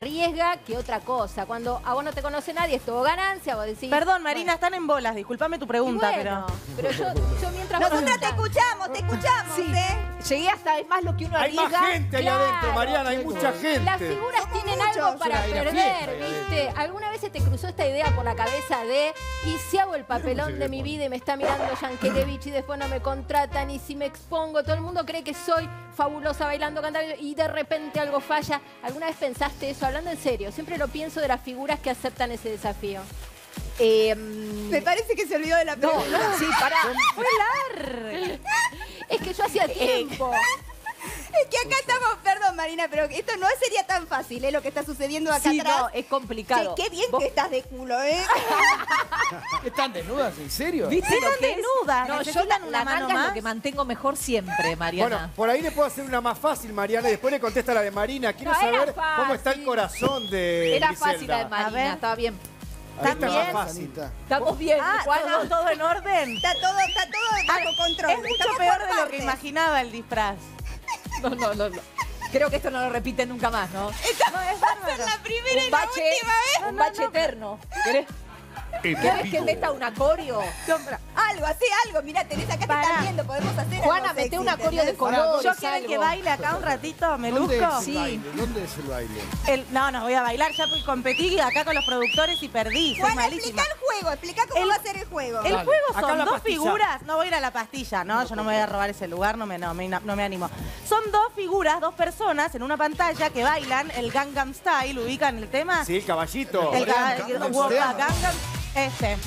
arriesga que otra cosa. Cuando a vos no te conoce nadie, es todo ganancia, vos decís... Perdón, Marina, están en bolas, disculpame tu pregunta, bueno, pero yo mientras... Nosotras te escuchamos, sí. Llegué hasta más lo que uno hay arriesga. Hay más gente ahí adentro, Mariana, hay mucha gente. Las figuras tienen algo para perder, ¿viste? ¿Alguna vez se te cruzó esta idea por la cabeza de, y si hago el papelón de mi vida y me está mirando Yankelevich y después no me contratan, y si me expongo, todo el mundo cree que soy fabulosa bailando, cantando y de repente algo falla? ¿Alguna vez pensaste eso? Hablando en serio, siempre lo pienso de las figuras que aceptan ese desafío. Me parece que se olvidó de la pregunta. No, sí, pará. Fue largo. Es que yo hacía tiempo. Es que acá estamos, perdón Marina, pero esto no sería tan fácil, lo que está sucediendo acá atrás. No, es complicado. Che, qué bien que estás de culo, ¿Están desnudas? ¿En serio? ¿Viste? Están desnudas. No, yo la manga es lo que mantengo mejor siempre, Mariana. Bueno, por ahí le puedo hacer una más fácil, Mariana, y después le contesta la de Marina. Quiero saber cómo está el corazón de Era Griselda. fácil la de Marina, estaba bien. Está más fácil. Estamos bien, Juana, ¿todo en orden? Está todo bajo control. Es mucho peor de lo que imaginaba el disfraz. No. Creo que esto no lo repiten nunca más, ¿no? Esta va a ser la primera y la última vez. Un bache eterno. ¿Querés que meta un acorio? Algo. Mirá, Teresa, acá te están viendo, podemos hacer Juana, algo mete un sexy, acorio de ¿entendés? colores. ¿Yo quieren que baile acá un ratito? ¿Me luzco? Sí. ¿Dónde es el baile? No voy a bailar. Ya competí acá con los productores y perdí. Soy Juana, malísima. explica el juego, explica cómo va a ser el juego. El juego Acá son la dos pastilla. figuras. No voy a ir a la pastilla, ¿no? Yo no me voy a robar ese lugar, no me animo. Son dos figuras, dos personas en una pantalla que bailan el Gangnam Style. ¿Ubican el tema? Sí, el caballito. El Gangnam. Ese.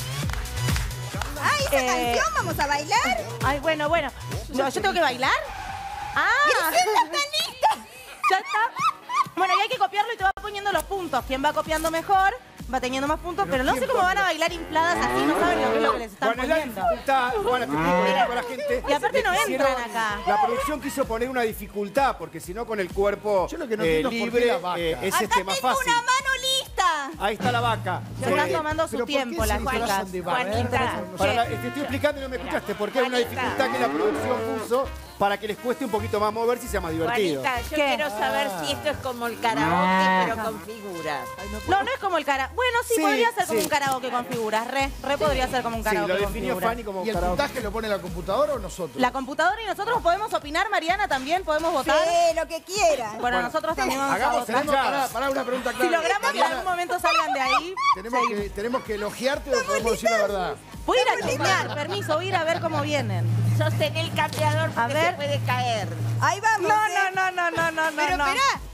Ay, esa canción, ¿vamos a bailar? Ay, bueno. ¿Yo tengo que bailar? ¡Ah! ¡Griselda está lista! Ya está. Bueno, y hay que copiarlo y te va poniendo los puntos. Quien va copiando mejor va teniendo más puntos, pero no sé cómo van a bailar infladas así, no saben lo que es lo que les están Bueno, la poniendo. dificultad, Juana, te explico a la gente. Y aparte no Quisieron- entran acá. La producción quiso poner una dificultad, porque si no con el cuerpo Yo lo que no entiendo es por qué libre la vaca. es Acá más tengo fácil. una mano lista. Ahí está la vaca. Se están tomando su tiempo las chicas. Te estoy explicando y no me escuchaste, porque hay una dificultad que la producción puso para que les cueste un poquito más moverse y sea más divertido. Juanita, yo ¿Qué? quiero saber si esto es como el karaoke, pero con figuras. No es como el karaoke. Bueno, sí, Sí, podría ser como sí. un karaoke con figuras. Re podría ser como un Sí, karaoke lo con definió figuras. Fanny como ¿Y el karaoke. puntaje lo pone la computadora o nosotros? La computadora y nosotros podemos opinar, Mariana, también podemos votar. Sí, lo que quieran. Bueno, nosotros también vamos a hagamos votar. el- Una pregunta Si clara. logramos que en algún momento salgan de ahí, ¿Tenemos que elogiarte o podemos decir la verdad? voy a ir a chismear, permiso, voy a ir a ver cómo vienen. Sostener el cambiador porque ver. se puede caer. Ahí vamos. No. Pero esperá,